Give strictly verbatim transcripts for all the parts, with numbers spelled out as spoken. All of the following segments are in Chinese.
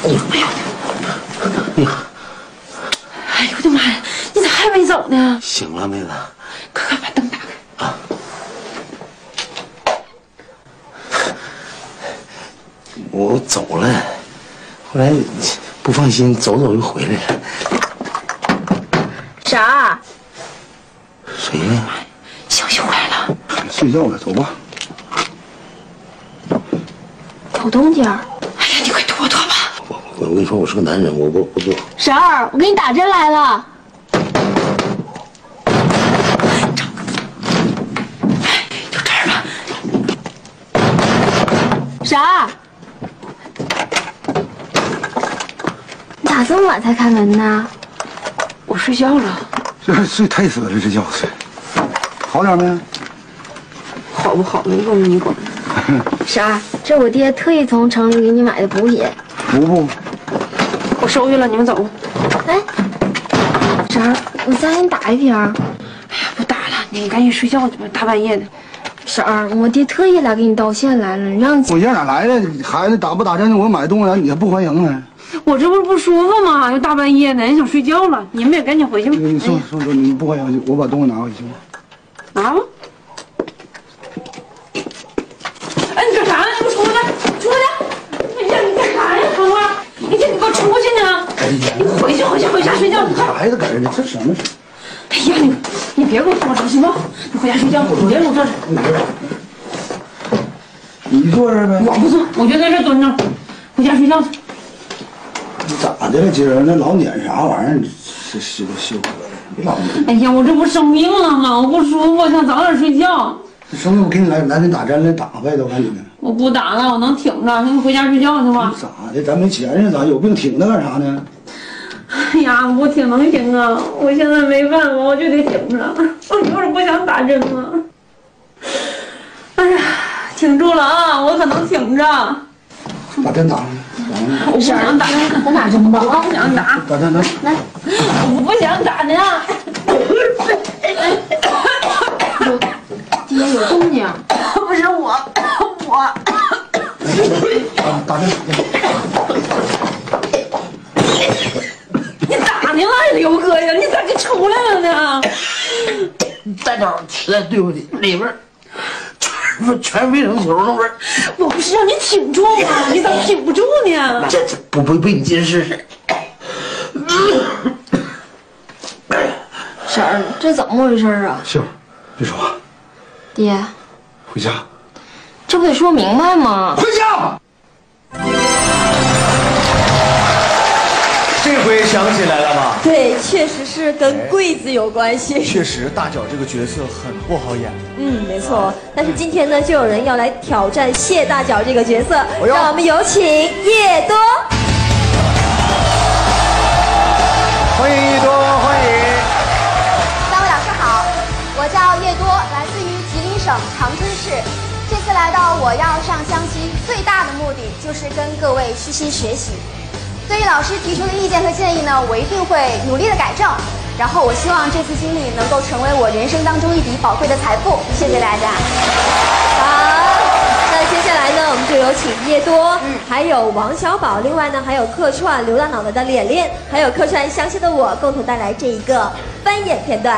哎呦哎呦！哎呀！哎呦我的妈呀！你咋还没走呢？ 醒了，妹子。 快快把灯打开。啊！ 我走了，后来不放心，走走又回来了。 啥？ 谁呀？ 消息坏了。 睡觉了，走吧。 有动静。 哎呀，你快躲躲吧。 我我我跟你说，我是个男人，我不不做。 婶儿，我给你打针来了。 就这儿吧。 婶儿，你咋这么晚才开门呢？ 我睡觉了。 这睡太死了，这觉睡。好点没？ 好不好没用你管。 婶儿，这我爹特意从城里给你买的补品。 补补。 我收下了，你们走。 哎，婶儿，我再给你打一瓶。哎呀，不打了，你赶紧睡觉去吧，大半夜的。 婶儿，我爹特意来给你道歉来了，让你。 我爷哪来的？孩子打不打针？我买东西来，你还不欢迎呢？ 我这不是不舒服吗？又大半夜的，人想睡觉了。你们也赶紧回去吧。 你说说说，你不欢迎，我把东西拿回去行吗？ 拿吧。哎，你干啥呢？你给我出来！出来！哎呀，你干啥呀，芳花？你这你给我出去呢！你回去回去回家睡觉。 你孩子搁这呢，这什么事？ 哎呀，你你别给我说这行吗？你回家睡觉，你别给我坐这。 你坐这呗。 我不坐，我就在这蹲着，回家睡觉去。 你咋的了？今儿那老撵啥玩意儿？这休休克了，别老撵。 哎呀，我这不生病了吗？我不舒服，想早点睡觉。 这生病我给你来来给你打针来打呗，都赶紧的。 我不打了，我能挺着。你回家睡觉去吧。 咋的？咱没钱呀？咋有病挺着干啥呢？ 哎呀，我挺能挺啊！我现在没办法，我就得挺着。我就是不想打针了。哎呀，挺住了啊！我可能挺着。 把针打上。 我不想打， 咱打针吧我不想打。 打针来。 来， 我不想打呢。 爹有动静。 不是我，我。 啊，打针。 你咋的了，刘哥呀？你咋就出来了呢？ 大早实在对不起，里边全全卫生球那味儿。 我不是让你挺住吗？你咋挺不住呢？ 这这不不被你近视。 婶儿，这怎么回事啊？ 秀，别说话。 爹， 回家。 这不得说明白吗？ 回家。 这回想起来了吧？ 对，确实是跟柜子有关系。 确实，大脚这个角色很不好演。 嗯，没错。但是今天呢，就有人要来挑战谢大脚这个角色， 哎、 让我们有请叶多。 欢迎叶多，欢迎。 三位老师好，我叫叶多，来自于吉林省长春市。这次来到我要上相亲，最大的目的就是跟各位虚心学习。对于老师提出的意见和建议呢，我一定会努力的改正。然后我希望这次经历能够成为我人生当中一笔宝贵的财富。谢谢大家。 好，那接下来呢，我们就有请叶多，嗯，还有王小宝，另外呢还有客串刘大脑袋的脸脸，还有客串相亲的我，共同带来这一个翻眼片段。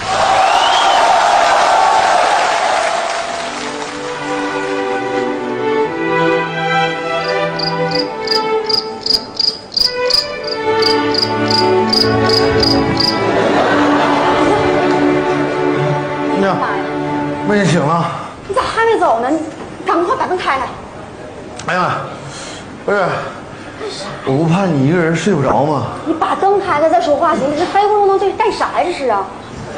呀，妹妹醒了。 你咋还没走呢？你赶快把灯开开。 哎呀，不是，我不怕你一个人睡不着吗？ 你把灯开开再说话行？你这黑乎乎能对干啥呀？这是啊。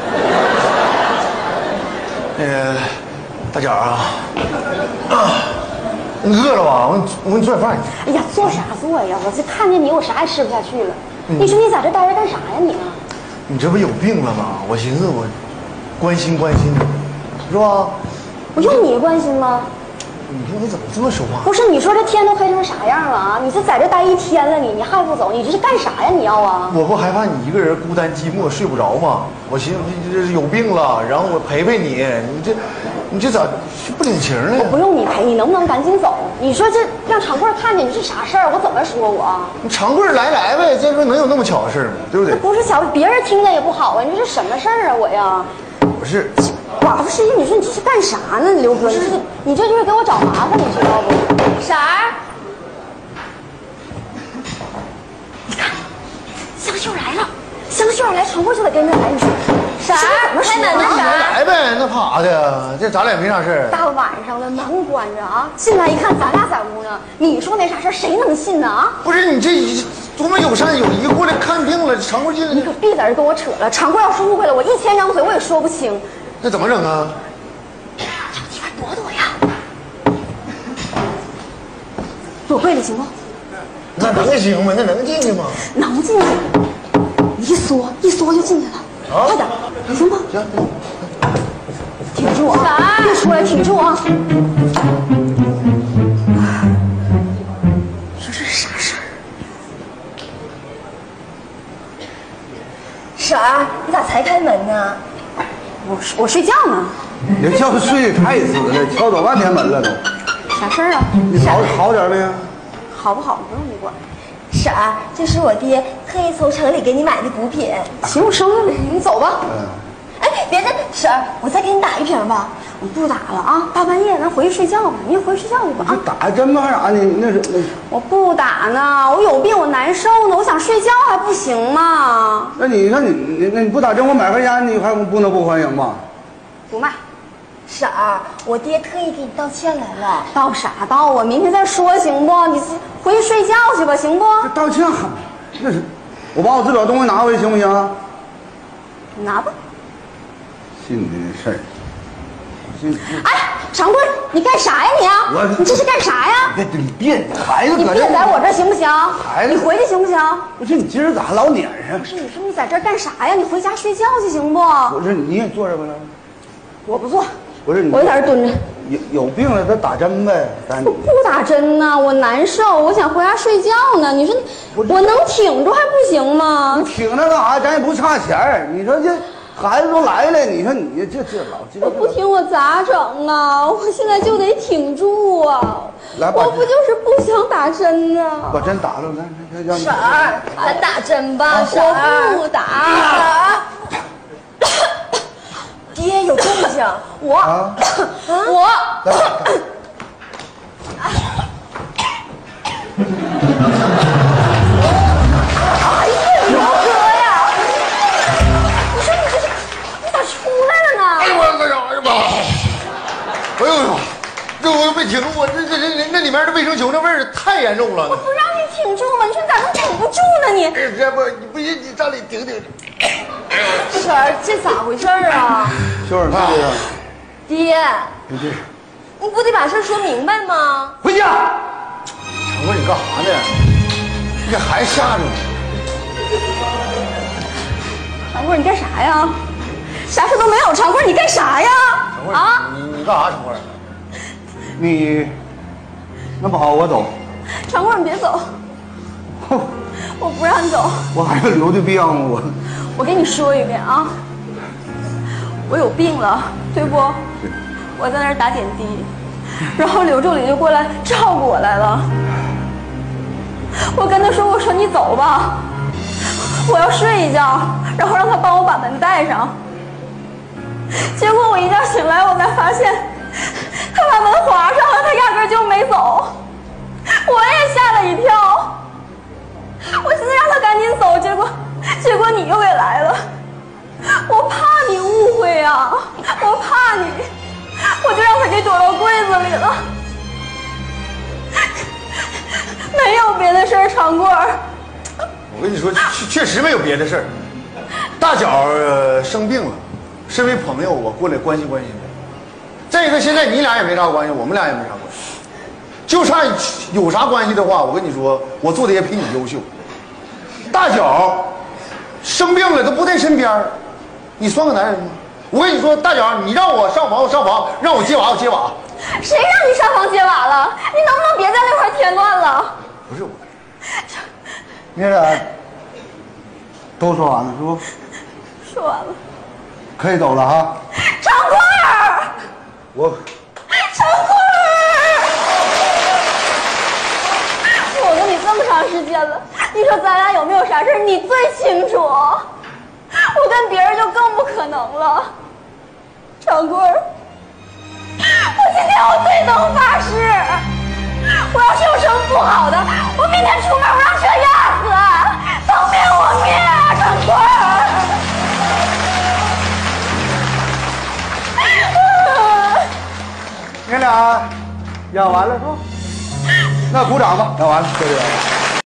那个大脚啊，啊，你饿了吧？我我给你做点饭。 哎呀，做啥做呀？我这看见你，我啥也吃不下去了。嗯、你说你在这待着干啥呀你？ 你这不有病了吗？我寻思我关心关心你，是吧？ 我用你关心吗？ 你说你怎么这么说话？ 不是，你说这天都黑成啥样了啊？你这在这待一天了，你你还不走？你这是干啥呀？你要啊？ 我不害怕你一个人孤单寂寞睡不着吗？我寻思你这有病了，然后我陪陪你，你这你这咋不领情呢？ 我不用你陪，你能不能赶紧走？你说这让长贵看见你是啥事儿？我怎么说我？ 你长贵来来呗，这说能有那么巧的事吗？对不对？ 不是巧，别人听见也不好啊！你说这什么事儿啊？我呀， 不是， 寡妇失忆，你说你这是干啥呢，刘哥？你这你这就是给我找麻烦，你知道不？ 婶儿， 你看，香秀来了，香秀来，长贵就得跟着来。你说， 婶儿，开门呢，婶儿。 来呗，那怕啥的？这咱俩也没啥事儿。 大晚上的，门关着啊！进来一看，咱俩在屋呢。你说没啥事儿，谁能信呢？啊！ 不是你这多么友善友谊，过来看病了，长贵进来。 你可别在这跟我扯了，长贵要是误会了，我一千张嘴我也说不清。 那怎么整啊？ 找地方躲躲呀！躲柜里行不？ 那能行吗？那能进去吗？ 能进去，一缩一缩就进去了。啊、快点，行不？ 行行。 挺住啊！别出来，挺住啊！说这是啥事儿？ 婶儿，你咋才开门呢？ 我我睡觉呢。 你这觉睡得太死了，敲多半天门了都。 啥事儿啊？ 你好好点没？ 好不好不用你管。 婶儿，这是我爹特意从城里给你买的补品。 行，我收下了，你走吧。 嗯。 哎，别的，婶儿，我再给你打一瓶吧。 我不打了啊，大半夜咱回去睡觉吧，你也回去睡觉去吧啊。 打针吧还啥呢？那是那。 我不打呢，我有病，我难受呢，我想睡觉还不行吗？ 那你看你你那你不打针，我买盒烟，你还不能不欢迎吗？ 不卖。 婶儿，我爹特意给你道歉来了。 道啥道啊？明天再说行不？你回去睡觉去吧，行不？ 这道歉还那是，我把我自个儿东西拿回去行不行？ 你拿吧。 信你的事儿。 哎，长贵，你干啥呀你啊？ 我你这是干啥呀？ 别你别孩子你别在我这儿行不行？ 孩子， 你回去行不行？ 不是你今儿咋老撵上？ 不是你说你在这儿干啥呀？你回家睡觉去行不？ 不是你也坐这边来。 我不坐。 不是你， 我就在这蹲着。 有有病了，他打针呗。咱我不打针呢，我难受，我想回家睡觉呢。你说我能挺住还不行吗？ 你挺着干啥？咱也不差钱儿。你说这孩子都来了，你说你这这老这我不挺我咋整啊？我现在就得挺住啊！ 来， 我不就是不想打针呢？ 把针打了，来来让你。 婶儿，咱打针吧，婶儿。 我不打。 爹有动静， 我啊， 我来打。 哎呀，刘哥呀！我说你这是你咋出来了呢？ 哎呦我哎呀哎呀妈！哎呦呦，这我没挺住，我这这这那里面的卫生球那味儿太严重了。 我不让你挺住吗？你说你咋能挺不住呢你？ 哎，这不你不行，你站里顶顶。 婶儿，这咋回事儿啊？ 秀儿，对呀。 爹， 不对， 你不得把事说明白吗？ 回家。 长贵，你干啥呢？你给孩子吓着了。 长贵，你干啥呀？啥事都没有，长贵，你干啥呀？ 长贵， 啊？ 你你干啥？长贵？ 你那不好，我走。 长贵，你别走，我不让你走。 我还要留的病我。 我跟你说一遍啊，我有病了，对不？我在那儿打点滴，然后刘助理就过来照顾我来了。我跟他说，我说你走吧，我要睡一觉，然后让他帮我把门带上。结果我一觉醒来，我才发现他把门划上了，他压根就没走，我也吓了一跳。我寻思让他赶紧走，结果结果你又给来了，我怕你误会啊，我怕你，我就让他给躲到柜子里了。没有别的事儿，长贵儿。 我跟你说，确确实没有别的事儿。大脚、呃、生病了，身为朋友，我过来关心关心他。再一个，现在你俩也没啥关系，我们俩也没啥关系，就差有啥关系的话，我跟你说，我做的也比你优秀。大脚生病了，他不在身边，你算个男人吗？我跟你说，大脚，你让我上房我上房，让我接娃我接娃。 谁让你上房接娃了？你能不能别在那块添乱了？ 不是我， 你俩都说完了是不？ 说完了。 可以走了哈。 长贵儿， 我陈坤儿，我跟你这么长时间了，你说咱俩有没有啥事儿，你最清楚。我跟别人就更不可能了。陈坤儿，我今天我最能发誓，我要是有什么不好的，我明天出门我让车压死，当灭我灭啊，陈坤儿。 你俩演完了是吧？那鼓掌吧，演完了，就这样。